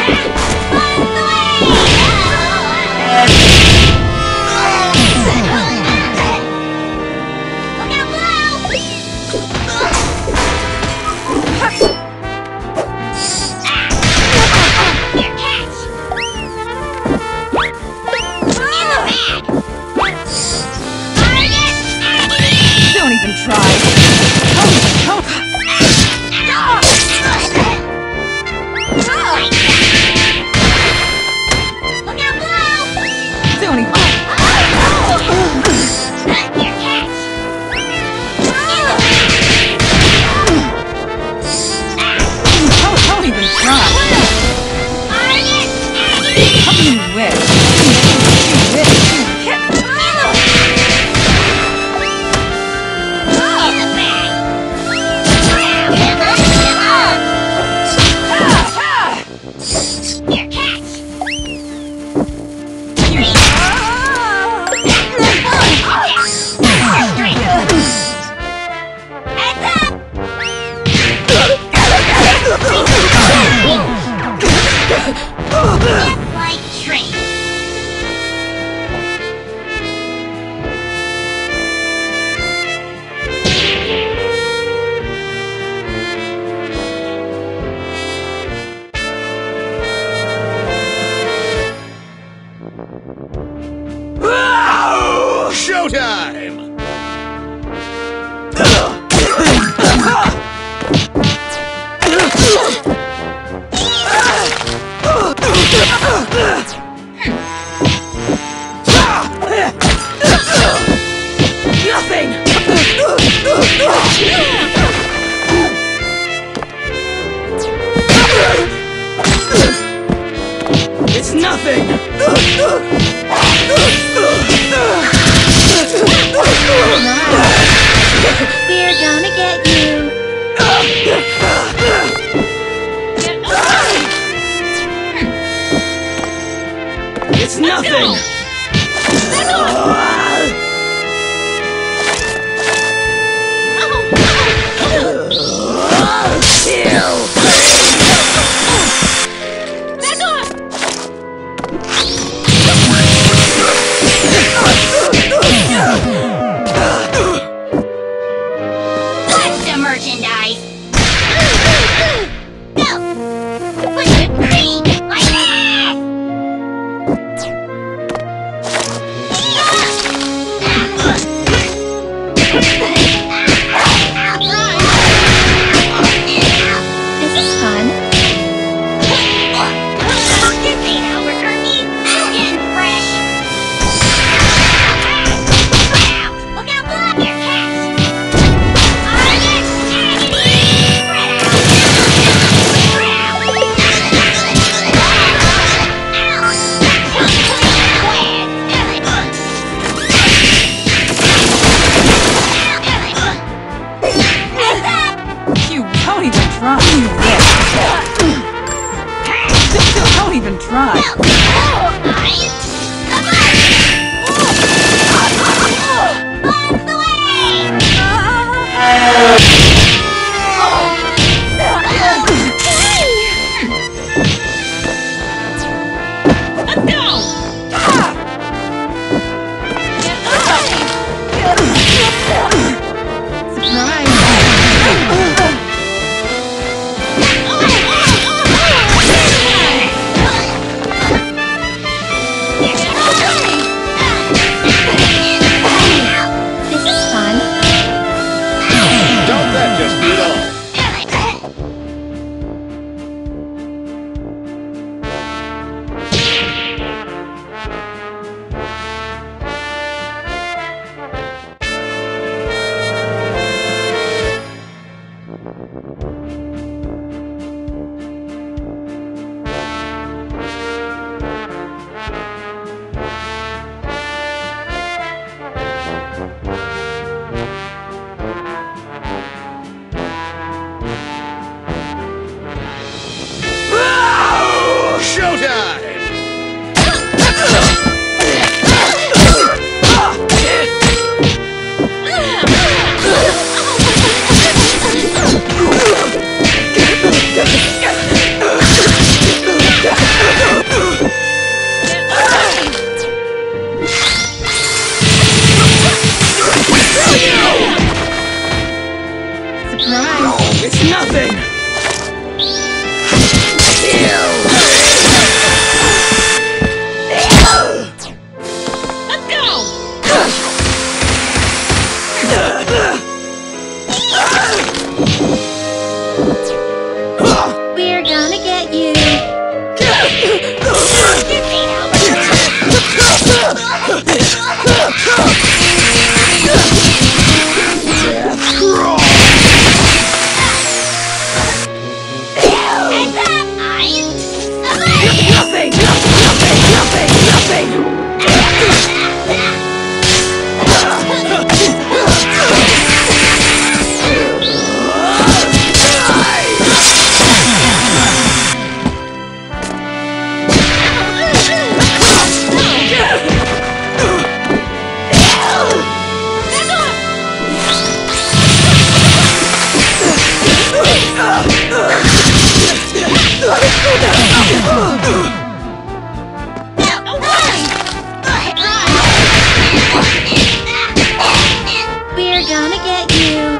Showtime! Nothing! It's nothing! We're gonna get you! It's nothing! What's the merchandise? Go! Push the green like that! This is fun. Get paid, Albuquerque! I'm getting fresh! Look out, block your cats! You don't even try! Don't even try! We're gonna get you.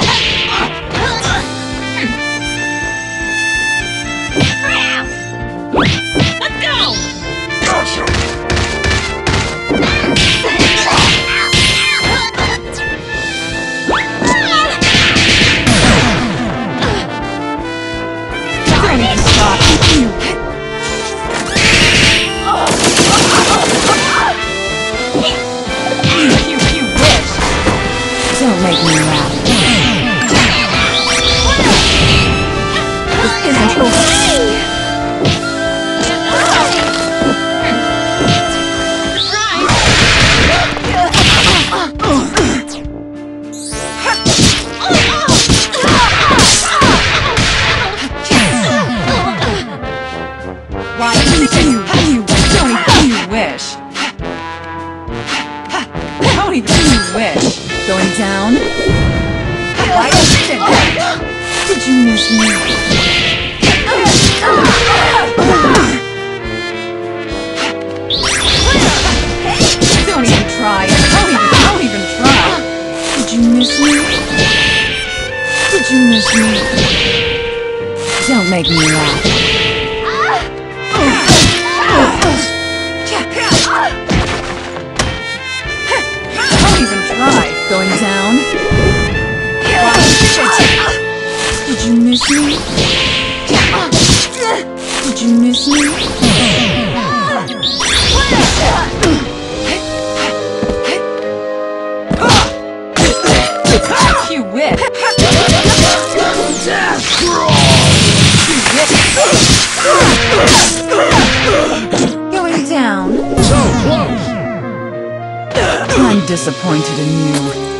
Let's go! Gotcha! I need to stop you. You wish. Don't make me laugh. This isn't okay. Why you don't you wish? Don't you wish? Going down? Why did you miss me? Don't even try. Don't even try. Did you miss me? Did you miss me? Don't make me laugh. Don't even try. Going down? Did you miss me? Did you miss me? You whip. Going down. So close! I'm disappointed in you.